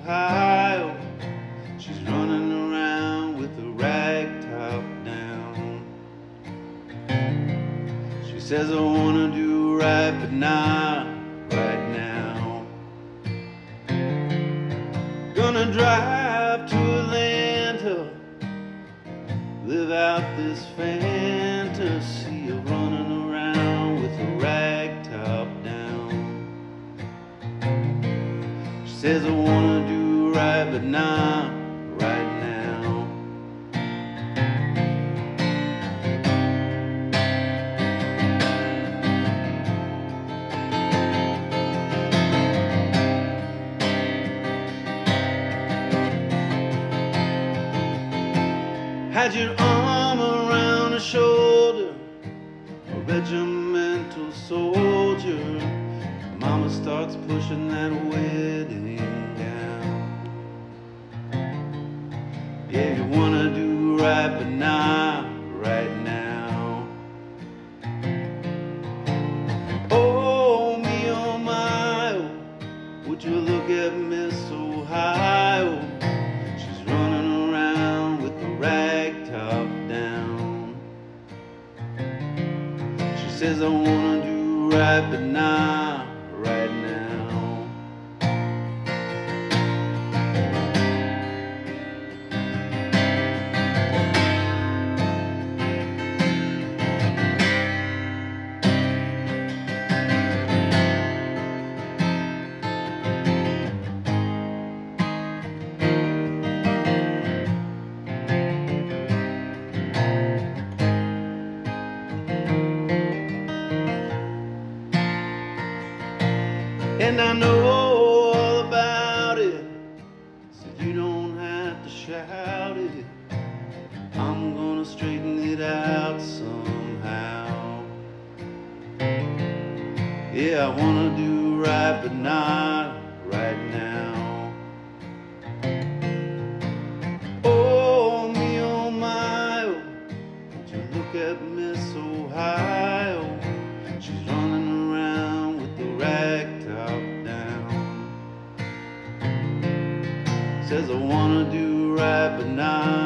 Ohio. She's running around with a rag top down. She says, I wanna do right, but not right now. Gonna drive to Atlanta, live out this fantasy of running around with a rag top down. She says, I wanna do right, but not right now. Had your arm around her shoulder, a regimental soldier. Mama starts pushing that wedding down. Yeah, you wanna do right, but not right now. Oh, me, oh my, oh, would you look at Miss Ohio? She's running around with the rag top down. She says, I wanna do right, but not right now. And I know all about it, so you don't have to shout it. I'm gonna straighten it out somehow. Yeah, I wanna do right, but not right now. Oh, me, oh my, oh, won't you look at Miss Ohio? She's running around with the rag top down. Says I wanna do right, but not